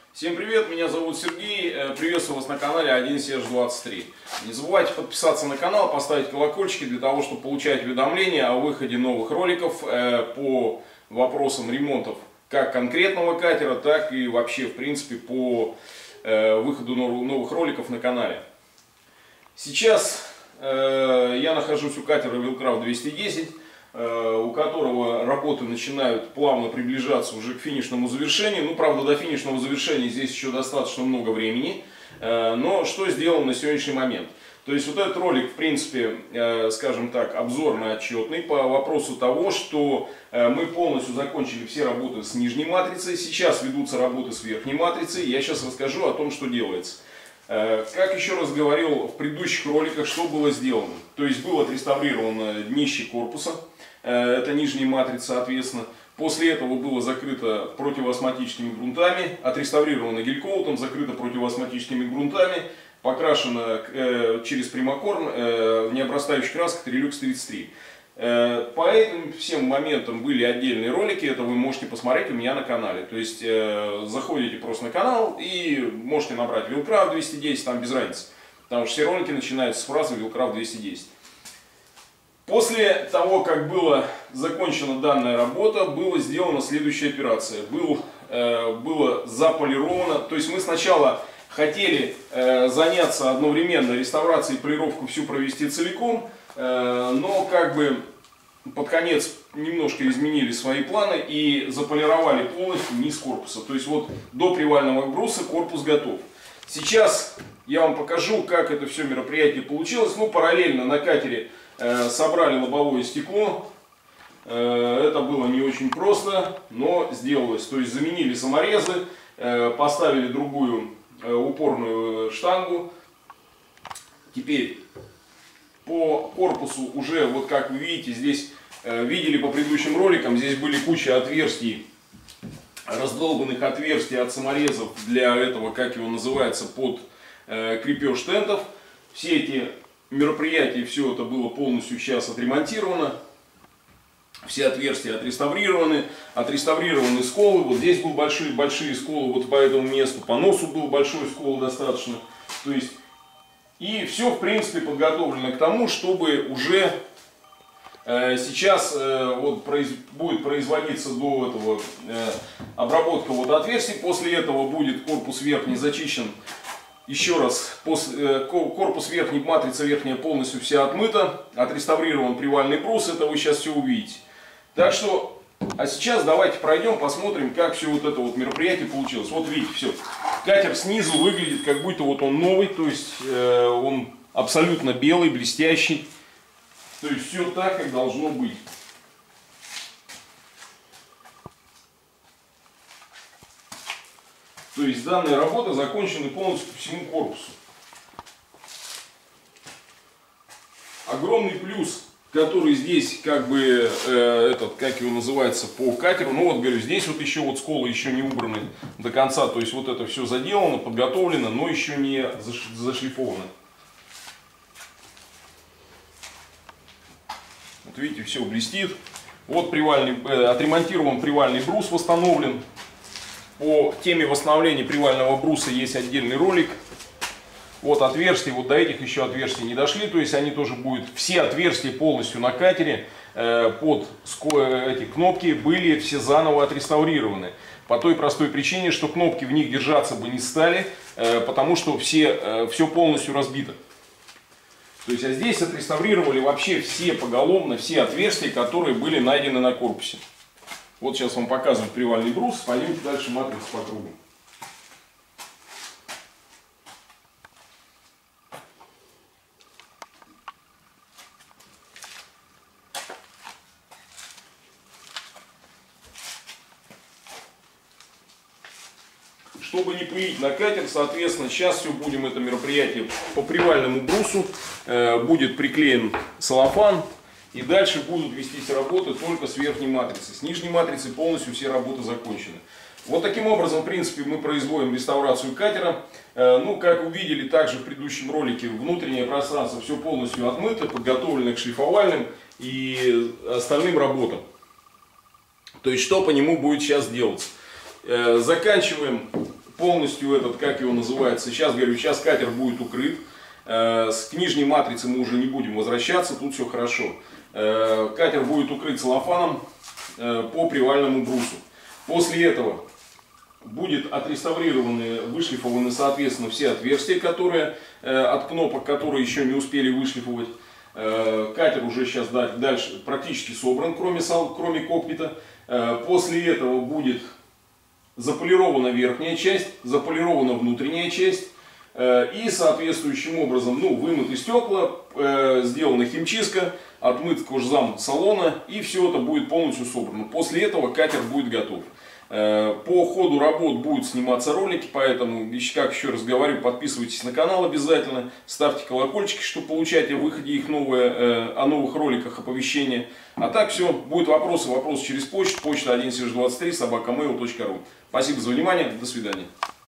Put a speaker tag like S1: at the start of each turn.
S1: Всем привет, меня зовут Сергей, приветствую вас на канале 1Серж23. Не забывайте подписаться на канал, поставить колокольчики для того, чтобы получать уведомления о выходе новых роликов по вопросам ремонтов как конкретного катера, так и вообще в принципе по выходу новых роликов на канале. Сейчас я нахожусь у катера Wheelcraft 210. У которого работы начинают плавно приближаться уже к финишному завершению. Ну, правда, до финишного завершения здесь еще достаточно много времени. Но что сделано на сегодняшний момент? То есть вот этот ролик, в принципе, скажем так, обзорно-отчетный по вопросу того, что мы полностью закончили все работы с нижней матрицей. Сейчас ведутся работы с верхней матрицей. Я сейчас расскажу о том, что делается. Как еще раз говорил в предыдущих роликах, что было сделано. То есть было отреставрировано днище корпуса, это нижняя матрица, соответственно. После этого было закрыто противоосмотическими грунтами, отреставрировано гель-коутом, закрыто противоосмотическими грунтами, покрашено через примакорн в необрастающей краской Trilux 33. По этим всем моментам были отдельные ролики, это вы можете посмотреть у меня на канале. То есть заходите просто на канал и можете набрать Wheelcraft 210, там без разницы. Потому что все ролики начинаются с фразы Wheelcraft 210. После того, как была закончена данная работа, была сделана следующая операция. Было заполировано, то есть мы сначала хотели заняться одновременно реставрацией и полировку всю провести целиком, но как бы под конец немножко изменили свои планы и заполировали полностью низ корпуса. То есть вот до привального бруса корпус готов. Сейчас я вам покажу, как это все мероприятие получилось. Ну, параллельно на катере собрали лобовое стекло. Это было не очень просто, но сделалось. То есть заменили саморезы, поставили другую упорную штангу. Теперь по корпусу уже, вот как вы видите, здесь видели по предыдущим роликам, здесь были куча отверстий, раздолбанных отверстий от саморезов для этого, как его называется, под крепеж тентов. Все эти мероприятия, все это было полностью сейчас отремонтировано. Все отверстия отреставрированы сколы. Вот здесь был большие сколы вот по этому месту, по носу был большой скол достаточно. То есть, и все, в принципе, подготовлено к тому, чтобы уже сейчас вот будет производиться до этого обработка вот отверстий. После этого будет корпус верхний зачищен. Еще раз, корпус верхней, матрица верхняя полностью вся отмыта. Отреставрирован привальный брус, это вы сейчас все увидите. Так что, а сейчас давайте пройдем, посмотрим, как все вот это вот мероприятие получилось. Вот видите, все. Катер снизу выглядит, как будто вот он новый, то есть он абсолютно белый, блестящий. То есть все так, как должно быть. То есть данная работа закончена полностью по всему корпусу. Огромный плюс, который здесь, как бы, как его называется, по катеру. Ну вот, говорю, здесь вот еще вот сколы еще не убраны до конца. То есть вот это все заделано, подготовлено, но еще не зашлифовано. Вот видите, все блестит. Вот отремонтирован привальный брус, восстановлен. По теме восстановления привального бруса есть отдельный ролик. Вот отверстия, вот до этих еще отверстий не дошли. То есть они тоже будут, все отверстия полностью на катере под эти кнопки были все заново отреставрированы. По той простой причине, что кнопки в них держаться бы не стали, потому что все полностью разбито. То есть а здесь отреставрировали вообще все поголовно, все отверстия, которые были найдены на корпусе. Вот сейчас вам показывают привальный брус, пойдемте дальше матрицу по кругу. Чтобы не пылить на катер, соответственно, сейчас все будем это мероприятие по привальному брусу, будет приклеен целлофан. И дальше будут вестись работы только с верхней матрицы. С нижней матрицы полностью все работы закончены. Вот таким образом, в принципе, мы производим реставрацию катера. Ну, как увидели также в предыдущем ролике, внутреннее пространство все полностью отмыто, подготовлено к шлифовальным и остальным работам. То есть, что по нему будет сейчас делаться? Заканчиваем полностью этот, как его называется, сейчас говорю, сейчас катер будет укрыт. К нижней матрице мы уже не будем возвращаться, тут все хорошо. Катер будет укрыт целлофаном по привальному брусу. После этого будет отреставрированы, вышлифованы, соответственно, все отверстия, которые от кнопок, которые еще не успели вышлифовать. Катер уже сейчас дальше практически собран, кроме кокпита. После этого будет заполирована верхняя часть, заполирована внутренняя часть. И соответствующим образом вымыты стекла, сделана химчистка, отмыт кожзам салона, и все это будет полностью собрано. После этого катер будет готов. По ходу работ будут сниматься ролики, поэтому, как еще раз говорю, подписывайтесь на канал обязательно, ставьте колокольчики, чтобы получать о выходе их о новых роликах оповещения. А так все, будут вопросы через почту, почта 1serge23@mail.ru. Спасибо за внимание, до свидания.